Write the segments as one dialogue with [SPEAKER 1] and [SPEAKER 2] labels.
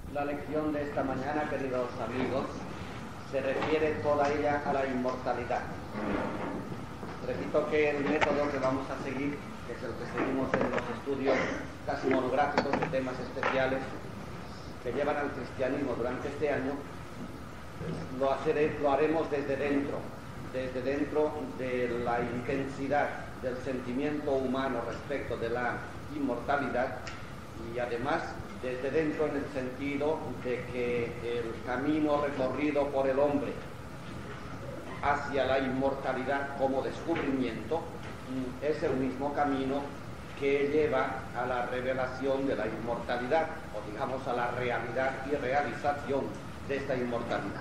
[SPEAKER 1] La lección de esta mañana, queridos amigos, se refiere toda ella a la inmortalidad. Repito que el método que vamos a seguir, que es el que seguimos en los estudios casi monográficos de temas especiales que llevan al cristianismo durante este año, lo haremos desde dentro de la intensidad del sentimiento humano respecto de la inmortalidad, y además desde dentro en el sentido de que el camino recorrido por el hombre hacia la inmortalidad como descubrimiento es el mismo camino que lleva a la revelación de la inmortalidad, o digamos a la realidad y realización de esta inmortalidad.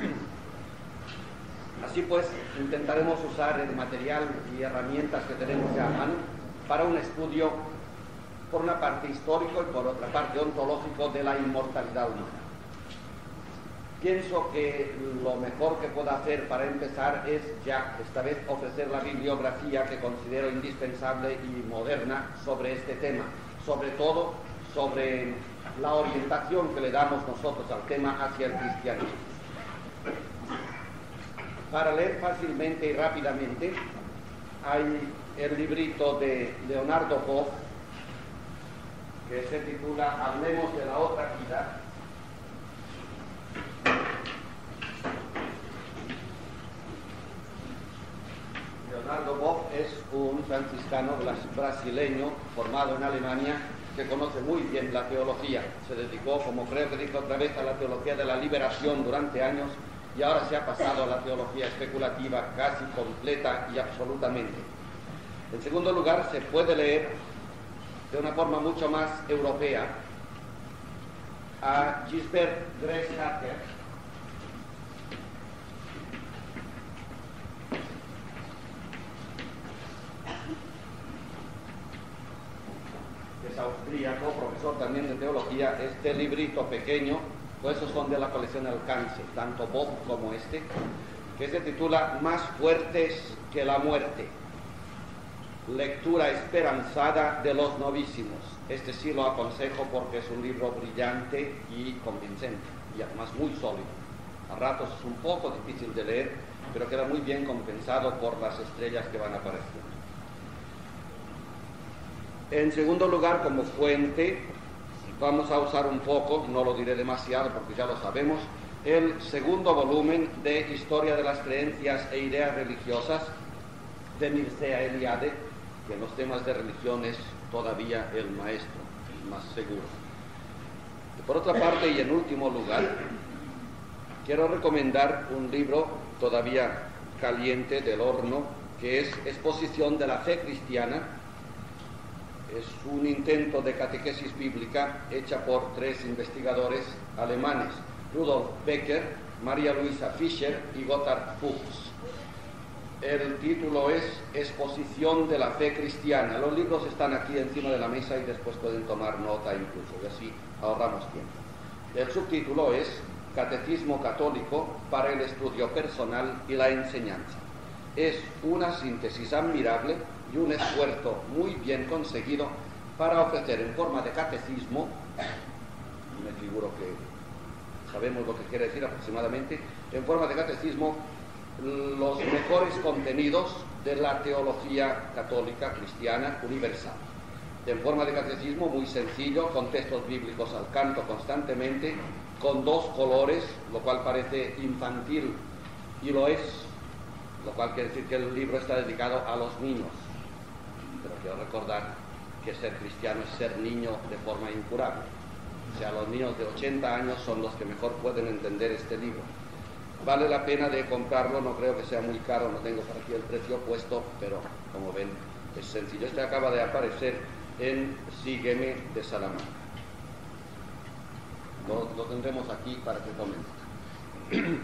[SPEAKER 1] Así pues, intentaremos usar el material y herramientas que tenemos ya a mano para un estudio, por una parte histórico y por otra parte ontológico, de la inmortalidad humana. Pienso que lo mejor que puedo hacer para empezar es ya esta vez ofrecer la bibliografía que considero indispensable y moderna sobre este tema, sobre todo sobre la orientación que le damos nosotros al tema hacia el cristianismo. Para leer fácilmente y rápidamente hay el librito de Leonardo Boff que se titula Hablemos de la otra vida. Leonardo Boff es un franciscano brasileño formado en Alemania que conoce muy bien la teología. Se dedicó, como creo que dijo otra vez, a la teología de la liberación durante años, y ahora se ha pasado a la teología especulativa casi completa y absolutamente. En segundo lugar, se puede leer de una forma mucho más europea a Gisbert Grasshopper, que es austríaco, profesor también de teología. Este librito pequeño, pues esos son de la colección Alcance, tanto Bob como este, que se titula Más fuertes que la muerte, lectura esperanzada de los novísimos. Este sí lo aconsejo porque es un libro brillante y convincente, y además muy sólido. A ratos es un poco difícil de leer, pero queda muy bien compensado por las estrellas que van apareciendo. En segundo lugar, como fuente, vamos a usar un poco, no lo diré demasiado porque ya lo sabemos, el segundo volumen de Historia de las Creencias e Ideas Religiosas de Mircea Eliade, que en los temas de religión es todavía el maestro, el más seguro. Y por otra parte, y en último lugar, quiero recomendar un libro todavía caliente del horno, que es Exposición de la Fe Cristiana. Es un intento de catequesis bíblica hecha por tres investigadores alemanes, Rudolf Becker, María Luisa Fischer y Gotthard Fuchs. El título es Exposición de la Fe Cristiana. Los libros están aquí encima de la mesa y después pueden tomar nota incluso, y así ahorramos tiempo. El subtítulo es Catecismo Católico para el estudio personal y la enseñanza. Es una síntesis admirable y un esfuerzo muy bien conseguido para ofrecer en forma de catecismo, me figuro que sabemos lo que quiere decir aproximadamente, en forma de catecismo, los mejores contenidos de la teología católica cristiana universal. En forma de catecismo muy sencillo, con textos bíblicos al canto constantemente, con dos colores, lo cual parece infantil y lo es, lo cual quiere decir que el libro está dedicado a los niños. Pero quiero recordar que ser cristiano es ser niño de forma incurable. O sea, los niños de 80 años son los que mejor pueden entender este libro. Vale la pena de comprarlo, no creo que sea muy caro, no tengo por aquí el precio puesto, pero como ven es sencillo. Este acaba de aparecer en Sígueme de Salamanca. Lo tendremos aquí para que tomen.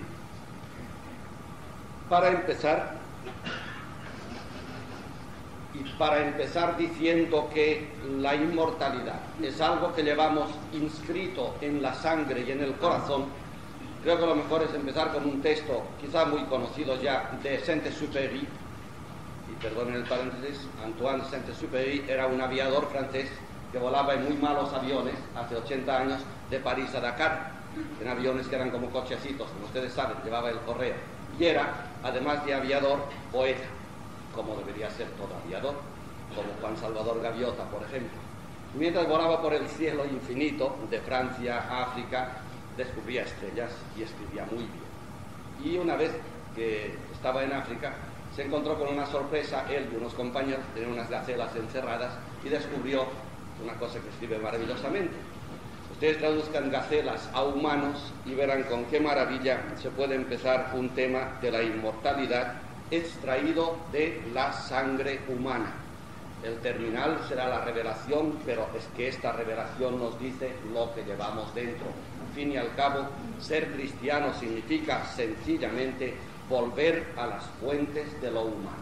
[SPEAKER 1] Para empezar diciendo que la inmortalidad es algo que llevamos inscrito en la sangre y en el corazón, creo que lo mejor es empezar con un texto quizá muy conocido ya de Saint-Exupéry. Y perdonen el paréntesis, Antoine Saint-Exupéry era un aviador francés que volaba en muy malos aviones hace 80 años de París a Dakar, en aviones que eran como cochecitos, como ustedes saben, llevaba el correo. Y era, además de aviador, poeta, como debería ser todo aviador, como Juan Salvador Gaviota, por ejemplo. Mientras volaba por el cielo infinito de Francia a África, descubría estrellas y escribía muy bien. Y una vez que estaba en África, se encontró con una sorpresa, él y unos compañeros tenían unas gacelas encerradas y descubrió una cosa que escribe maravillosamente. Ustedes traduzcan gacelas a humanos y verán con qué maravilla se puede empezar un tema de la inmortalidad extraído de la sangre humana. El terminal será la revelación, pero es que esta revelación nos dice lo que llevamos dentro. Al fin y al cabo, ser cristiano significa sencillamente volver a las fuentes de lo humano.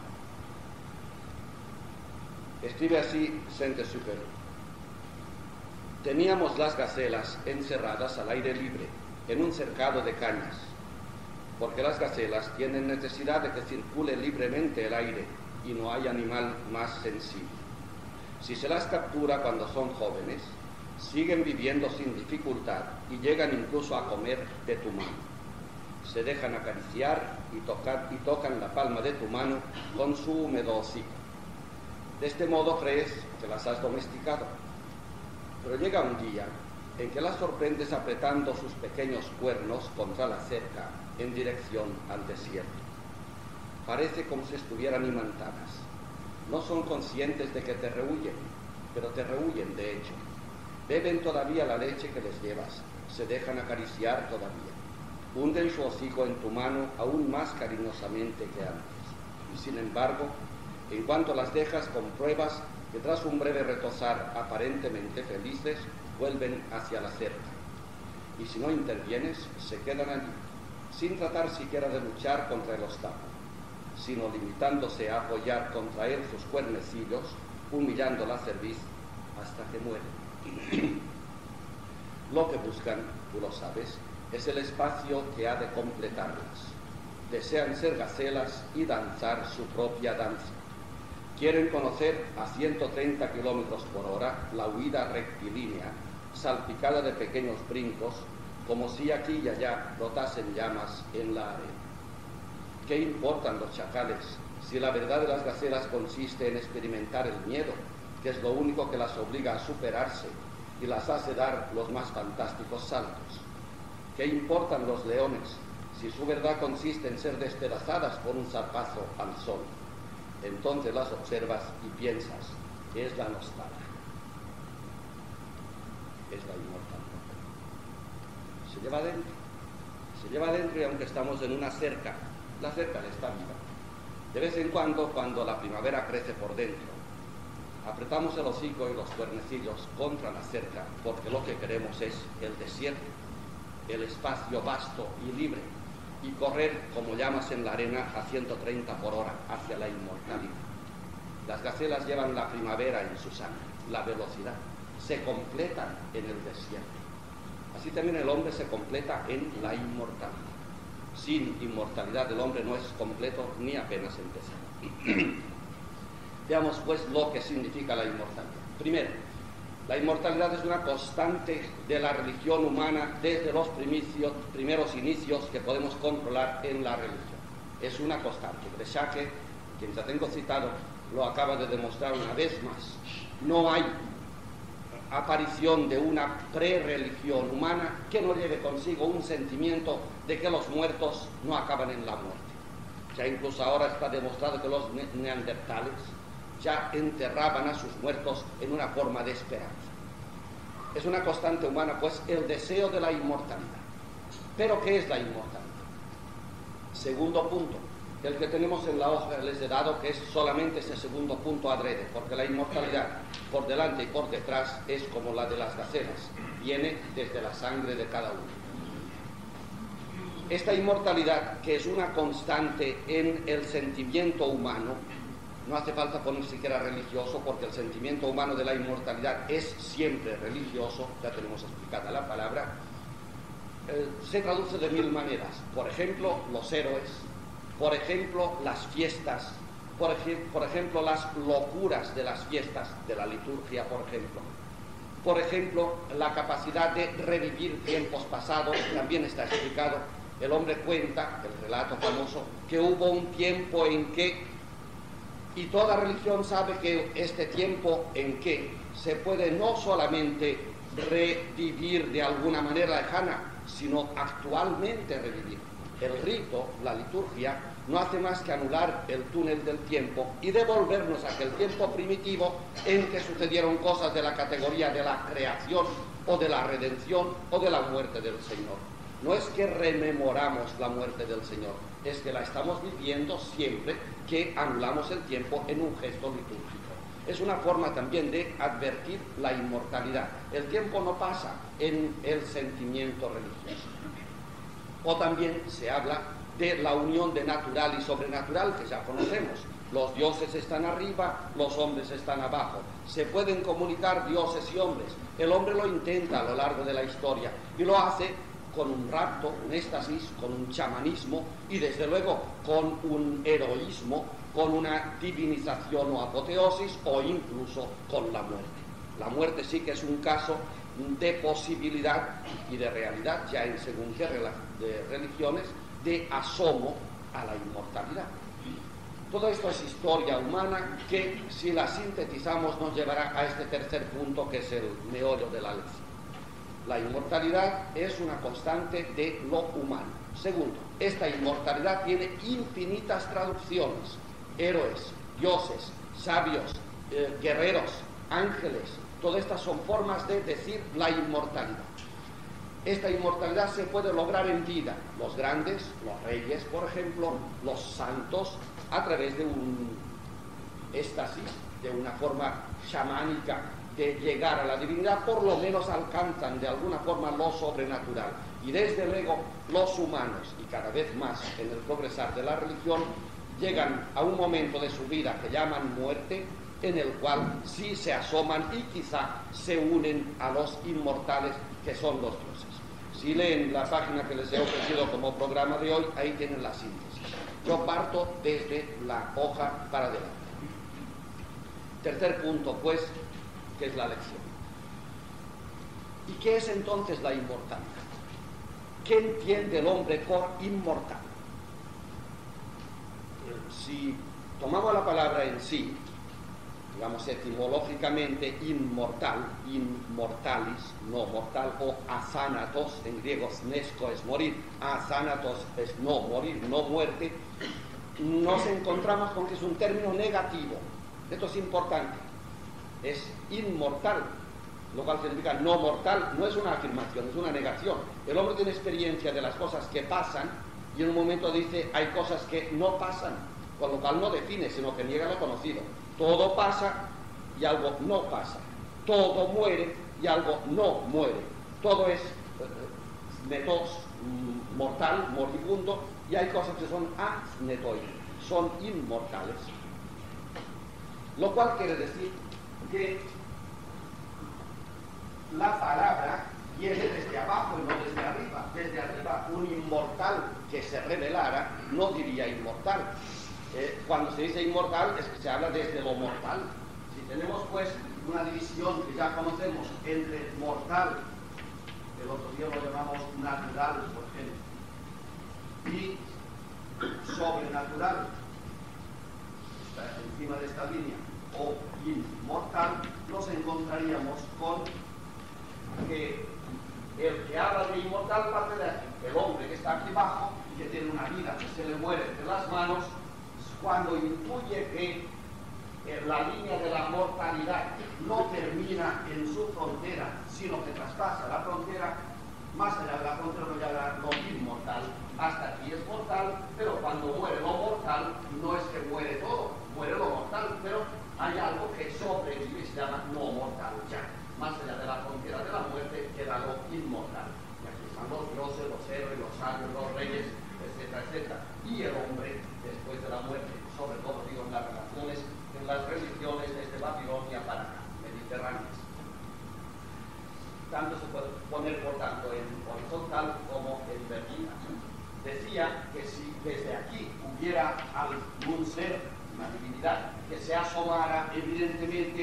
[SPEAKER 1] Escribe así Saint-Exupéry: teníamos las gacelas encerradas al aire libre, en un cercado de cañas, porque las gacelas tienen necesidad de que circule libremente el aire y no hay animal más sensible. Si se las captura cuando son jóvenes, siguen viviendo sin dificultad y llegan incluso a comer de tu mano. Se dejan acariciar y tocan la palma de tu mano con su húmedo hocico. De este modo crees que las has domesticado. Pero llega un día en que las sorprendes apretando sus pequeños cuernos contra la cerca en dirección al desierto. Parece como si estuvieran imantadas. No son conscientes de que te rehuyen, pero te rehuyen de hecho. Beben todavía la leche que les llevas, se dejan acariciar todavía. Hunden su hocico en tu mano aún más cariñosamente que antes. Y sin embargo, en cuanto las dejas, compruebas que tras un breve retozar aparentemente felices, vuelven hacia la cerca. Y si no intervienes, se quedan allí, sin tratar siquiera de luchar contra el obstáculo, sino limitándose a apoyar contra él sus cuernecillos, humillando la cerviz hasta que mueren. Lo que buscan, tú lo sabes, es el espacio que ha de completarlas. Desean ser gacelas y danzar su propia danza. Quieren conocer a 130 kilómetros por hora la huida rectilínea, salpicada de pequeños brincos, como si aquí y allá brotasen llamas en la arena. ¿Qué importan los chacales si la verdad de las gacelas consiste en experimentar el miedo, que es lo único que las obliga a superarse y las hace dar los más fantásticos saltos? ¿Qué importan los leones si su verdad consiste en ser despedazadas por un zarpazo al sol? Entonces las observas y piensas, es la nostalgia, es la inmortalidad. Se lleva adentro y aunque estamos en una cerca, la cerca está viva. De vez en cuando la primavera crece por dentro, apretamos el hocico y los cuernecillos contra la cerca porque lo que queremos es el desierto, el espacio vasto y libre, y correr como llamas en la arena a 130 por hora hacia la inmortalidad. Las gacelas llevan la primavera en su sangre, la velocidad, se completan en el desierto. Así también el hombre se completa en la inmortalidad. Sin inmortalidad el hombre no es completo ni apenas empezado. Veamos pues lo que significa la inmortalidad. Primero, la inmortalidad es una constante de la religión humana desde los primeros inicios que podemos controlar en la religión. Es una constante. Breschake, quien ya tengo citado, lo acaba de demostrar una vez más. No hay aparición de una pre-religión humana que no lleve consigo un sentimiento de que los muertos no acaban en la muerte. Ya incluso ahora está demostrado que los neandertales ya enterraban a sus muertos en una forma de esperanza. Es una constante humana, pues, el deseo de la inmortalidad. ¿Pero qué es la inmortalidad? Segundo punto, el que tenemos en la hoja les he dado, que es solamente ese segundo punto adrede, porque la inmortalidad por delante y por detrás es como la de las gacelas, viene desde la sangre de cada uno. Esta inmortalidad, que es una constante en el sentimiento humano, no hace falta poner siquiera religioso, porque el sentimiento humano de la inmortalidad es siempre religioso, ya tenemos explicada la palabra, se traduce de mil maneras. Por ejemplo, los héroes, por ejemplo, las fiestas, por ejemplo, las locuras de las fiestas, de la liturgia, por ejemplo. Por ejemplo, la capacidad de revivir tiempos pasados también está explicado. El hombre cuenta, el relato famoso, que hubo un tiempo en que, y toda religión sabe que este tiempo en que se puede no solamente revivir de alguna manera lejana, sino actualmente revivir. El rito, la liturgia, no hace más que anular el túnel del tiempo y devolvernos a aquel tiempo primitivo en que sucedieron cosas de la categoría de la creación o de la redención o de la muerte del Señor. No es que rememoramos la muerte del Señor, es que la estamos viviendo siempre que anulamos el tiempo en un gesto litúrgico. Es una forma también de advertir la inmortalidad. El tiempo no pasa en el sentimiento religioso. O también se habla de la unión de natural y sobrenatural, que ya conocemos. Los dioses están arriba, los hombres están abajo. Se pueden comunicar dioses y hombres. El hombre lo intenta a lo largo de la historia y lo hace con un rapto, un éxtasis, con un chamanismo y desde luego con un heroísmo, con una divinización o apoteosis o incluso con la muerte. La muerte sí que es un caso de posibilidad y de realidad, ya en según qué religiones, de asomo a la inmortalidad. Todo esto es historia humana que, si la sintetizamos, nos llevará a este tercer punto, que es el meollo de la lección. La inmortalidad es una constante de lo humano. Segundo, esta inmortalidad tiene infinitas traducciones. Héroes, dioses, sabios, guerreros, ángeles, todas estas son formas de decir la inmortalidad. Esta inmortalidad se puede lograr en vida. Los grandes, los reyes, por ejemplo, los santos, a través de un éxtasis, de una forma chamánica, de llegar a la divinidad, por lo menos alcanzan de alguna forma lo sobrenatural. Y desde luego los humanos, y cada vez más en el progresar de la religión, llegan a un momento de su vida que llaman muerte, en el cual sí se asoman y quizá se unen a los inmortales, que son los dioses. Si leen la página que les he ofrecido como programa de hoy, ahí tienen la síntesis. Yo parto desde la hoja para adelante. Tercer punto, pues, que es la lección. ¿Y qué es entonces la inmortalidad? ¿Qué entiende el hombre por inmortal? Si tomamos la palabra en sí, digamos etimológicamente inmortal, inmortalis, no mortal, o athanatos, en griego snesko es morir, athanatos es no morir, no muerte, nos encontramos con que es un término negativo. Esto es importante. Es inmortal, lo cual significa no mortal. No es una afirmación, es una negación. El hombre tiene experiencia de las cosas que pasan y en un momento dice hay cosas que no pasan, con lo cual no define, sino que niega lo conocido. Todo pasa y algo no pasa. Todo muere y algo no muere. Todo es netos, mortal, moribundo, y hay cosas que son asnetoi, son inmortales. Lo cual quiere decir que la palabra viene desde abajo y no desde arriba. Desde arriba, un inmortal que se revelara no diría inmortal. Cuando se dice inmortal es que se habla desde lo mortal. Si tenemos pues una división que ya conocemos entre mortal, el otro día lo llamamos natural, por ejemplo, y sobrenatural, está encima de esta línea, o inmortal, nos encontraríamos con que el que habla de inmortal parte de aquí. El hombre que está aquí abajo y que tiene una vida que se le muere entre las manos, cuando intuye que la línea de la mortalidad no termina en su frontera, sino que traspasa la frontera, más allá de la frontera no llega lo inmortal, hasta aquí es mortal, pero cuando muere lo mortal, no es que muere todo, muere lo mortal, pero hay algo que sobrevive y se llama no mortal ya. Más allá de la frontera de la muerte queda lo inmortal. Y aquí están los dioses, los héroes, los sabios, los reyes, etcétera, etcétera. Y el hombre, después de la muerte, sobre todo digo en las relaciones, en las religiones desde Babilonia para acá, mediterráneas. Tanto se puede poner, por tanto, en horizontal como en vertical. Decía que si desde aquí hubiera algún ser, una divinidad, que se asomara, evidentemente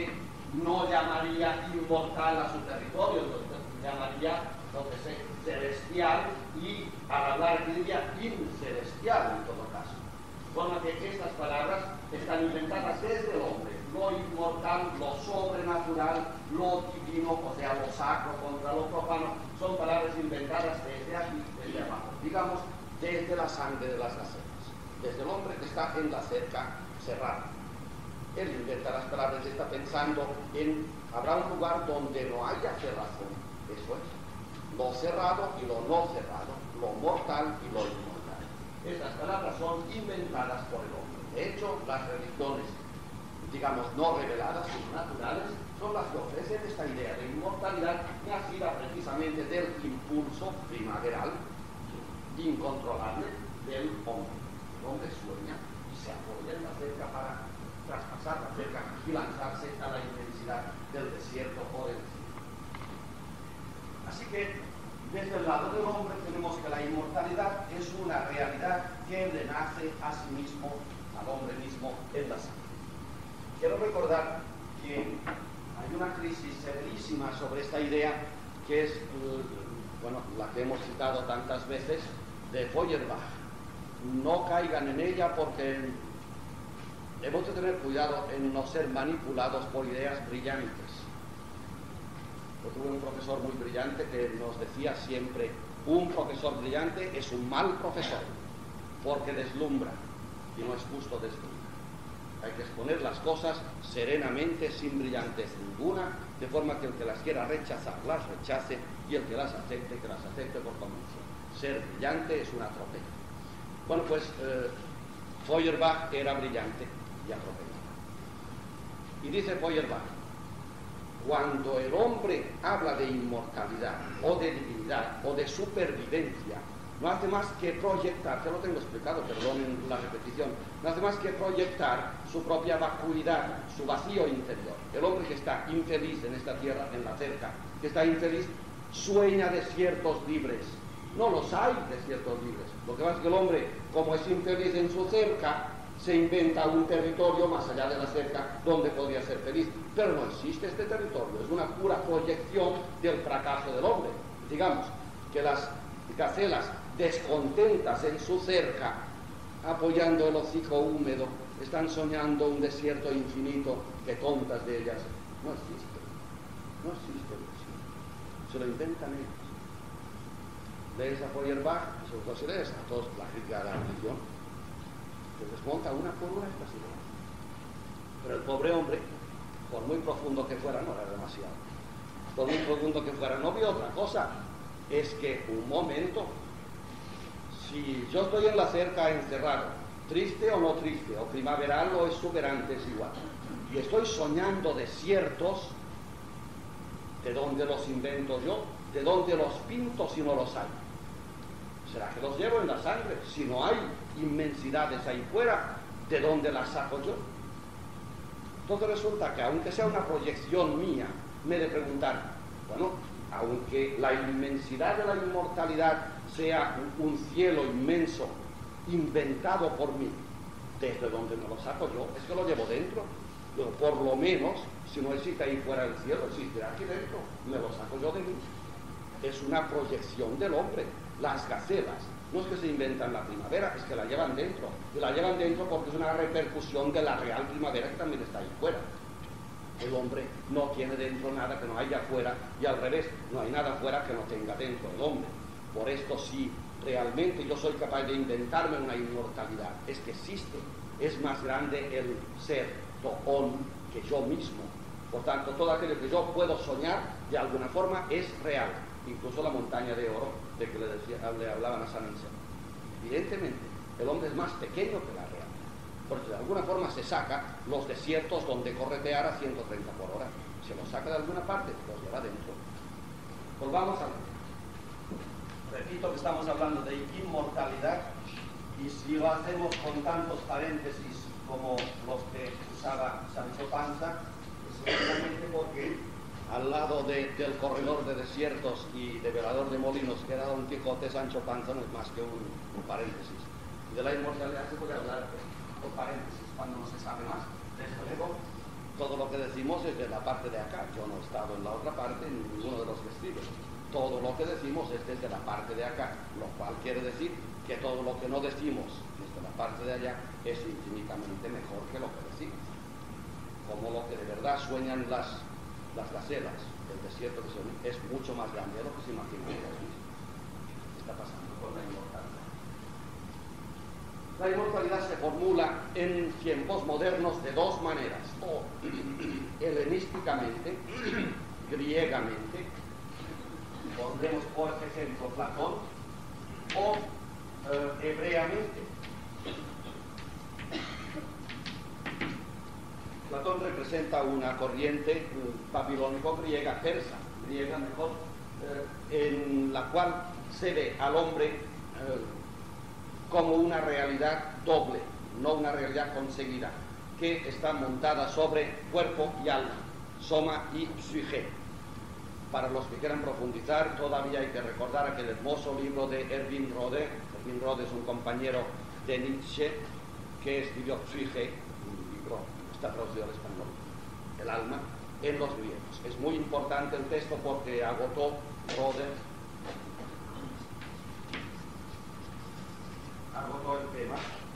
[SPEAKER 1] no llamaría inmortal a su territorio, llamaría lo que es celestial, y al hablar aquí diría incelestial en todo caso. De forma que estas palabras están inventadas desde el hombre. Lo inmortal, lo sobrenatural, lo divino, o sea, lo sacro contra lo profano, son palabras inventadas desde aquí, desde abajo. Digamos, desde la sangre de las gacelas, desde el hombre que está en la cerca cerrada. Él inventa las palabras, está pensando en, habrá un lugar donde no haya cerrazón, eso es, lo cerrado y lo no cerrado, lo mortal y lo inmortal. Estas palabras son inventadas por el hombre. De hecho, las religiones, digamos, no reveladas, sino naturales, son las que ofrecen esta idea de inmortalidad nacida precisamente del impulso primaveral, incontrolable del hombre. El hombre sueña y se apoya en la cerca para traspasar la cerca y lanzarse a la inmensidad del desierto o del cielo. Así que, desde el lado del hombre tenemos que la inmortalidad es una realidad que le nace a sí mismo, al hombre mismo, en la sangre. Quiero recordar que hay una crisis severísima sobre esta idea, que es, bueno, la que hemos citado tantas veces, de Feuerbach. No caigan en ella porque hemos de tener cuidado en no ser manipulados por ideas brillantes. Yo tuve un profesor muy brillante que nos decía siempre: un profesor brillante es un mal profesor, porque deslumbra, y no es justo deslumbrar. Hay que exponer las cosas serenamente, sin brillantez ninguna, de forma que el que las quiera rechazar, las rechace, y el que las acepte, que las acepte por convicción. Ser brillante es un atropello. Bueno, pues Feuerbach era brillante y atropellado. Y dice Feuerbach: cuando el hombre habla de inmortalidad, o de divinidad, o de supervivencia, no hace más que proyectar, ya lo tengo explicado, perdonen la repetición, no hace más que proyectar su propia vacuidad, su vacío interior. El hombre que está infeliz en esta tierra, en la cerca, que está infeliz, sueña desiertos libres. No los hay desiertos libres. Lo que pasa es que el hombre, como es infeliz en su cerca, se inventa un territorio más allá de la cerca donde podría ser feliz. Pero no existe este territorio, es una pura proyección del fracaso del hombre. Digamos que las gacelas descontentas en su cerca, apoyando el hocico húmedo, están soñando un desierto infinito que tontas de ellas. No existe. No existe el desierto. Se lo inventan ellos. Lees a Feuerbach, sobre todo si lees a todos la crítica de la religión, que desmonta una por una estas ideas. Pero el pobre hombre, por muy profundo que fuera, no era demasiado. Por muy profundo que fuera, no vio otra cosa. Es que un momento, si yo estoy en la cerca encerrado, triste o no triste, o primaveral o exuberante, es igual, y estoy soñando desiertos, ¿de dónde los invento yo? ¿De dónde los pinto si no los hay? ¿Será que los llevo en la sangre? Si no hay inmensidades ahí fuera, ¿de dónde las saco yo? Entonces resulta que, aunque sea una proyección mía, me he de preguntar, bueno, aunque la inmensidad de la inmortalidad sea un cielo inmenso inventado por mí, ¿desde dónde me lo saco yo? Es que lo llevo dentro. Pero por lo menos, si no existe ahí fuera el cielo, existe aquí dentro, me lo saco yo de mí. Es una proyección del hombre. Las gacelas no es que se inventan la primavera, es que la llevan dentro. Y la llevan dentro porque es una repercusión de la real primavera que también está ahí fuera. El hombre no tiene dentro nada que no haya afuera, y al revés, no hay nada afuera que no tenga dentro el hombre. Por esto, si realmente yo soy capaz de inventarme una inmortalidad, es que existe. Es más grande el ser toón que yo mismo. Por tanto, todo aquello que yo puedo soñar, de alguna forma, es real. Incluso la montaña de oro de que le hablaban a San Anselmo. Evidentemente, el hombre es más pequeño que la realidad. Porque de alguna forma se saca los desiertos donde corretear a 130 por hora. Se los saca de alguna parte, los lleva dentro. Volvamos a... Repito que estamos hablando de inmortalidad, y si lo hacemos con tantos paréntesis como los que usaba Sancho Panza, es simplemente porque al lado del corredor de desiertos y de velador de molinos que era Don Quijote, Sancho Panza no es más que un paréntesis. De la inmortalidad se puede hablar con paréntesis cuando no se sabe más. Desde luego, todo lo que decimos es de la parte de acá. Yo no he estado en la otra parte, ni ninguno de los que escriben. Todo lo que decimos es desde la parte de acá, lo cual quiere decir que todo lo que no decimos desde la parte de allá es infinitamente mejor que lo que decimos. Como lo que de verdad sueñan las gacelas del desierto, que es mucho más grande de lo que se imagina. ¿Qué está pasando con la inmortalidad? La inmortalidad se formula en tiempos modernos de dos maneras: o helenísticamente, griegamente, pondremos por ejemplo Platón, o hebreamente. Platón representa una corriente babilónico-griega, persa, griega mejor, en la cual se ve al hombre como una realidad doble, no una realidad conseguida, que está montada sobre cuerpo y alma, soma y psique. Para los que quieran profundizar, todavía hay que recordar aquel hermoso libro de Erwin Rohde. Erwin Rohde es un compañero de Nietzsche que escribió Psyche, un libro, está traducido al español, el alma, en los griegos. Es muy importante el texto porque agotó Rohde, agotó el tema.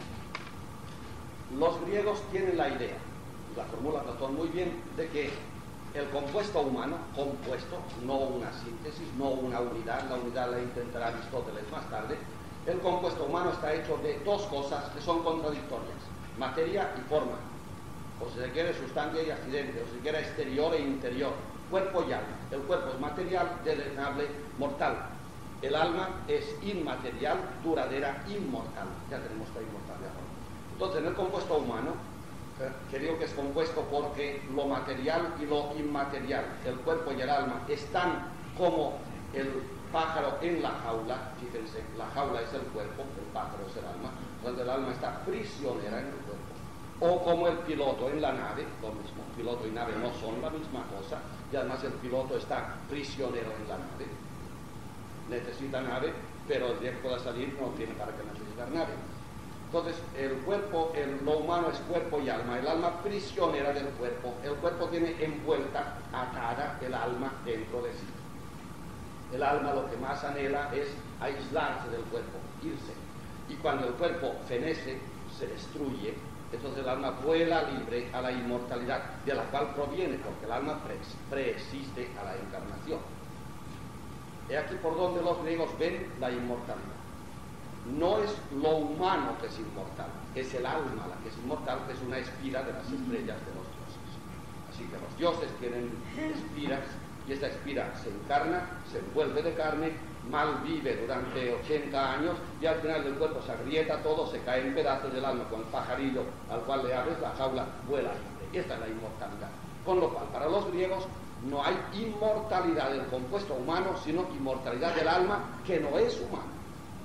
[SPEAKER 1] Los griegos tienen la idea, y la formula Platón muy bien, de que el compuesto humano, compuesto, no una síntesis, no una unidad, la unidad la intentará Aristóteles más tarde, el compuesto humano está hecho de dos cosas que son contradictorias: materia y forma, o si se quiere sustancia y accidente, o si se quiere exterior e interior, cuerpo y alma. El cuerpo es material, deleznable, mortal. El alma es inmaterial, duradera, inmortal. Ya tenemos la inmortalidad. Entonces, en el compuesto humano, que digo que es compuesto porque lo material y lo inmaterial, el cuerpo y el alma, están como el pájaro en la jaula. Fíjense, la jaula es el cuerpo, el pájaro es el alma, donde el alma está prisionera en el cuerpo. O como el piloto en la nave, lo mismo, piloto y nave no son la misma cosa, y además el piloto está prisionero en la nave. Necesita nave, pero el día que pueda salir no tiene para qué necesitar nave. Entonces, el cuerpo, lo humano es cuerpo y alma, el alma prisionera del cuerpo. El cuerpo tiene envuelta, atada el alma dentro de sí. El alma lo que más anhela es aislarse del cuerpo, irse. Y cuando el cuerpo fenece, se destruye, entonces el alma vuela libre a la inmortalidad, de la cual proviene, porque el alma preexiste a la encarnación. He aquí por donde los griegos ven la inmortalidad. No es lo humano que es inmortal, es el alma la que es inmortal, que es una espira de las estrellas de los dioses. Así que los dioses tienen espiras, y esta espira se encarna, se envuelve de carne, mal vive durante 80 años, y al final del cuerpo se agrieta todo, se cae en pedazos del alma, con el pajarillo al cual le abres la jaula, vuela libre. Esta es la inmortalidad. Con lo cual, para los griegos, no hay inmortalidad del compuesto humano, sino inmortalidad del alma, que no es humana.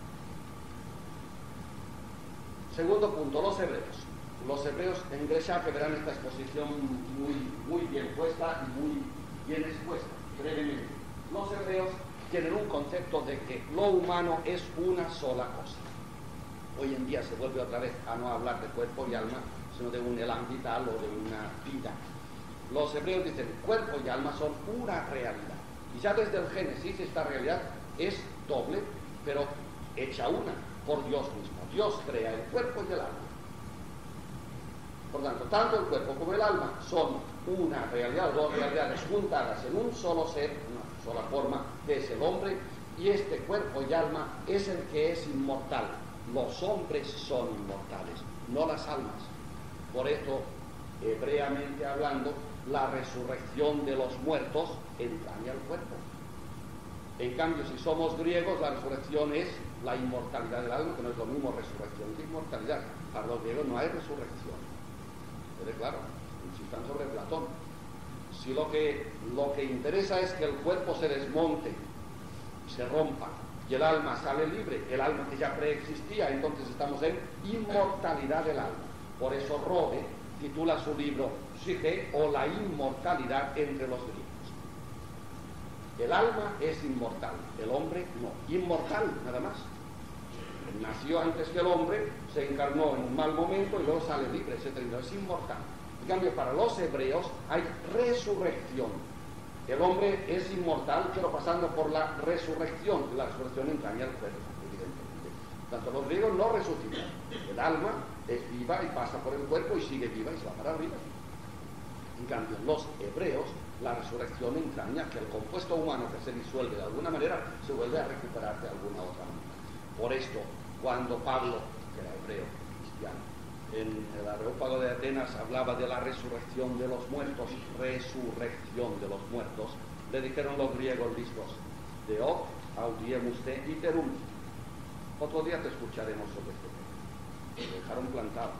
[SPEAKER 1] Segundo punto, los hebreos. Los hebreos en Grecia, que verán esta exposición muy bien puesta y muy bien expuesta, brevemente. Los hebreos tienen un concepto de que lo humano es una sola cosa. Hoy en día se vuelve otra vez a no hablar de cuerpo y alma, sino de un elan vital o de una vida. Los hebreos dicen cuerpo y alma son una realidad. Y ya desde el Génesis esta realidad es doble, pero hecha una por Dios mismo. Dios crea el cuerpo y el alma. Por tanto, tanto el cuerpo como el alma son una realidad, dos realidades juntadas en un solo ser, una sola forma, que es el hombre, y este cuerpo y alma es el que es inmortal. Los hombres son inmortales, no las almas. Por esto, hebreamente hablando, la resurrección de los muertos entraña el cuerpo. En cambio, si somos griegos, la resurrección es la inmortalidad del alma, que no es lo mismo resurrección que inmortalidad. Para los griegos no hay resurrección. ¿Quede claro? Insistan sobre Platón. Si lo que interesa es que el cuerpo se desmonte, se rompa, y el alma sale libre, el alma que ya preexistía, entonces estamos en inmortalidad del alma. Por eso Rohde titula su libro Psyche, o la inmortalidad entre los griegos. El alma es inmortal, el hombre no. Inmortal, nada más. Nació antes que el hombre, se encarnó en un mal momento y luego sale libre, etc. Es inmortal. cambio, para los hebreos hay resurrección. El hombre es inmortal, pero pasando por la resurrección. La resurrección entraña el cuerpo, evidentemente. Tanto los griegos no resucitan. El alma es viva y pasa por el cuerpo y sigue viva y se va para arriba. En cambio, los hebreos, la resurrección entraña que el compuesto humano que se disuelve de alguna manera se vuelve a recuperar de alguna otra manera. Por esto, cuando Pablo, que era hebreo, cristiano, en el Areópago de Atenas hablaba de la resurrección de los muertos, resurrección de los muertos, le dijeron los griegos listos, de hoc audiemus te iterum. Otro día te escucharemos sobre este tema. Lo dejaron plantado.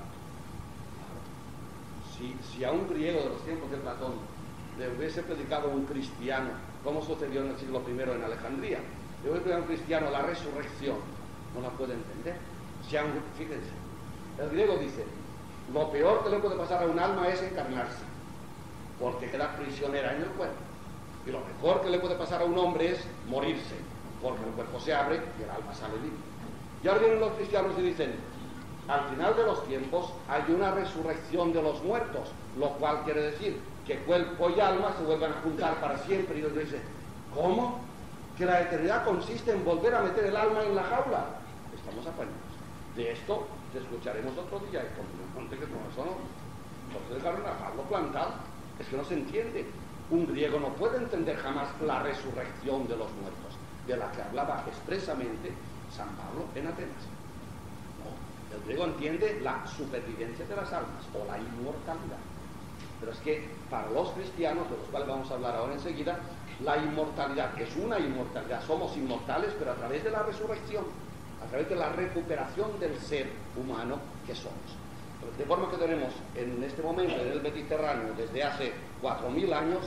[SPEAKER 1] Si a un griego de los tiempos de Platón le hubiese predicado un cristiano, como sucedió en el siglo I en Alejandría, le hubiese predicado a un cristiano la resurrección, no la puede entender. Fíjense, el griego dice, lo peor que le puede pasar a un alma es encarnarse, porque queda prisionera en el cuerpo. Y lo mejor que le puede pasar a un hombre es morirse, porque el cuerpo se abre y el alma sale libre. Y ahora vienen los cristianos y dicen, al final de los tiempos hay una resurrección de los muertos, lo cual quiere decir que cuerpo y alma se vuelvan a juntar para siempre. Y ellos dicen, ¿cómo? Que la eternidad consiste en volver a meter el alma en la jaula. Estamos apañados. De esto te escucharemos otro día y continuamente que con eso no. Entonces dejaron a Pablo plantado. Es que no se entiende. Un griego no puede entender jamás la resurrección de los muertos, de la que hablaba expresamente San Pablo en Atenas. No, el griego entiende la supervivencia de las almas o la inmortalidad. Pero es que para los cristianos, de los cuales vamos a hablar ahora enseguida, la inmortalidad es una inmortalidad. Somos inmortales, pero a través de la resurrección, a través de la recuperación del ser humano que somos. De forma que tenemos en este momento en el Mediterráneo, desde hace 4000 años,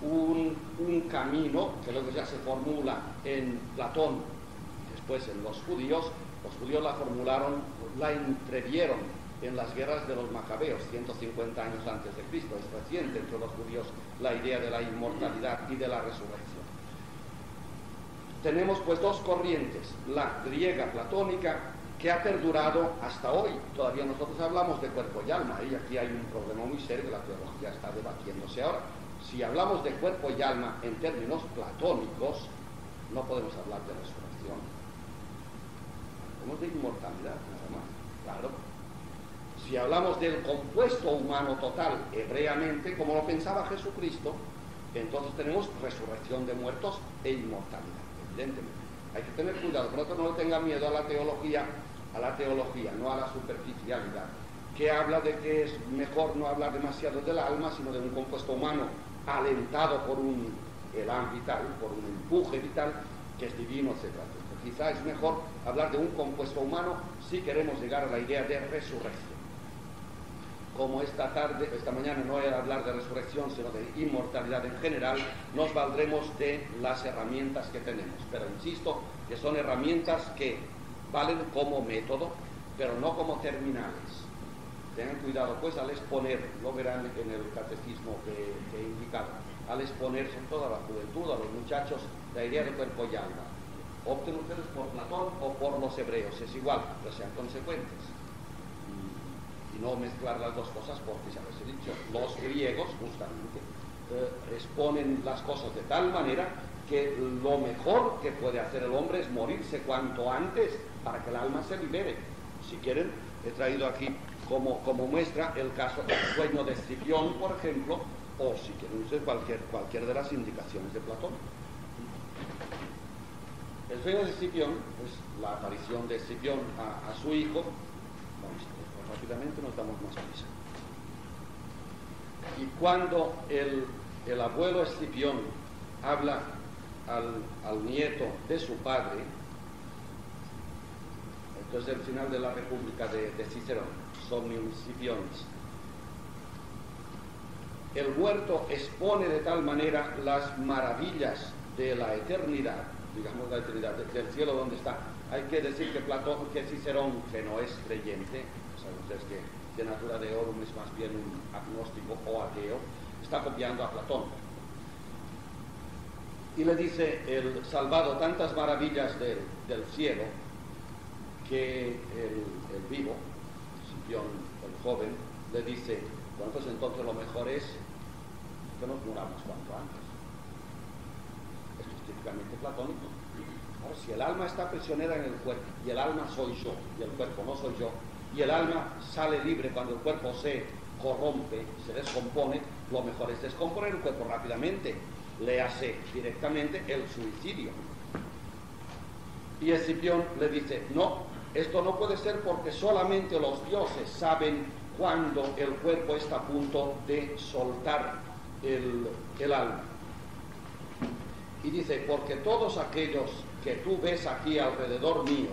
[SPEAKER 1] un camino que luego ya se formula en Platón, después en los judíos la formularon, la entrevieron en las guerras de los Macabeos, 150 años antes de Cristo. Es reciente entre los judíos la idea de la inmortalidad y de la resurrección. Tenemos pues dos corrientes, la griega platónica, que ha perdurado hasta hoy. Todavía nosotros hablamos de cuerpo y alma, y aquí hay un problema muy serio que la teología está debatiéndose ahora. Si hablamos de cuerpo y alma en términos platónicos, no podemos hablar de resurrección. Hablamos de inmortalidad, nada más. Claro. Si hablamos del compuesto humano total, hebreamente, como lo pensaba Jesucristo, entonces tenemos resurrección de muertos e inmortalidad, evidentemente. Hay que tener cuidado, por otro no le tenga miedo a la teología, no a la superficialidad, que habla de que es mejor no hablar demasiado del alma, sino de un compuesto humano alentado por un elan vital, por un empuje vital, que es divino, etc. Quizá es mejor hablar de un compuesto humano si queremos llegar a la idea de resurrección. Como esta mañana no era hablar de resurrección, sino de inmortalidad en general, nos valdremos de las herramientas que tenemos. Pero insisto que son herramientas que valen como método, pero no como terminales. Tengan cuidado, pues, al exponer, lo verán en el catecismo que he indicado, al exponer sobre todo a la juventud, a los muchachos, la idea de cuerpo y alma. Opten ustedes por Platón o por los hebreos, es igual, pero sean consecuentes. Y no mezclar las dos cosas, porque ya les he dicho, los griegos justamente exponen las cosas de tal manera que lo mejor que puede hacer el hombre es morirse cuanto antes para que el alma se libere. Si quieren, he traído aquí como muestra el caso del sueño de Escipión, por ejemplo, o si quieren ustedes cualquier de las indicaciones de Platón. El sueño de Escipión es la aparición de Escipión a su hijo. Rápidamente nos damos más prisa. Y cuando el abuelo Escipión habla al nieto de su padre, entonces el final de la República de Cicerón, Somnium Scipionis, el muerto expone de tal manera las maravillas de la eternidad, digamos la eternidad del cielo donde está. Hay que decir que Cicerón, que no es creyente, saben ustedes que de natura deorum es más bien un agnóstico o ateo, está copiando a Platón. Y le dice el salvado tantas maravillas del cielo que el vivo, Escipión el joven, le dice, Bueno, pues entonces lo mejor es que nos muramos cuanto antes. Esto es típicamente platónico. Ahora, si el alma está prisionera en el cuerpo, y el alma soy yo, y el cuerpo no soy yo, y el alma sale libre cuando el cuerpo se corrompe, se descompone, lo mejor es descomponer el cuerpo rápidamente. Léase directamente el suicidio. Y Escipión le dice, no, esto no puede ser porque solamente los dioses saben cuando el cuerpo está a punto de soltar el alma. Y dice, porque todos aquellos que tú ves aquí alrededor mío,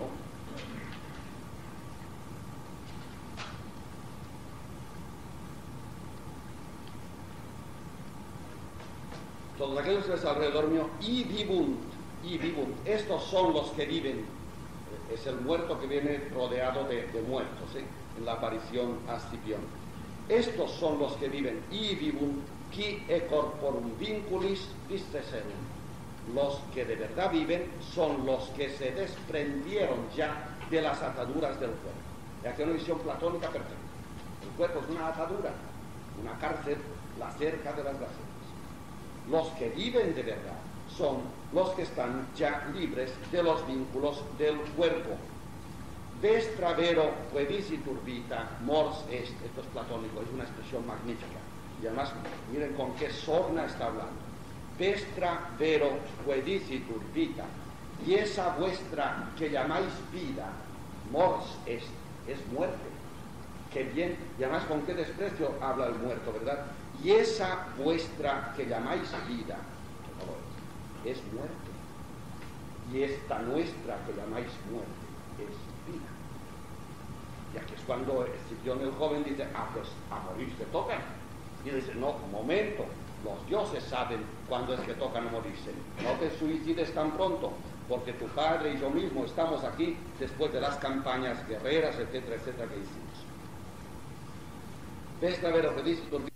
[SPEAKER 1] todos aquellos que ves alrededor mío, y vivunt, estos son los que viven, es el muerto que viene rodeado de muertos, ¿sí? En la aparición a Escipión. Estos son los que viven, y vivunt, qui e corporum vinculis disceserunt. Los que de verdad viven son los que se desprendieron ya de las ataduras del cuerpo. Y aquí hay una visión platónica perfecta. El cuerpo es una atadura, una cárcel, la cerca de las glaceras. Los que viven de verdad son los que están ya libres de los vínculos del cuerpo. Vestra vero quedicitur vita mors est. Esto es platónico, es una expresión magnífica. Y además, miren con qué sorna está hablando. Vestra vero quedicitur vita. Y esa vuestra que llamáis vida, mors est, es muerte. Qué bien, y además con qué desprecio habla el muerto, ¿verdad? Y esa vuestra que llamáis vida, que no es muerte. Y esta nuestra que llamáis muerte es vida. Y aquí es cuando Escipión el joven dice, pues a morir se tocan. Y dice, no, un momento, los dioses saben cuándo es que tocan a morirse. No te suicides tan pronto, porque tu padre y yo mismo estamos aquí después de las campañas guerreras, etcétera, etcétera, que hicimos. Vestra vero quedicitur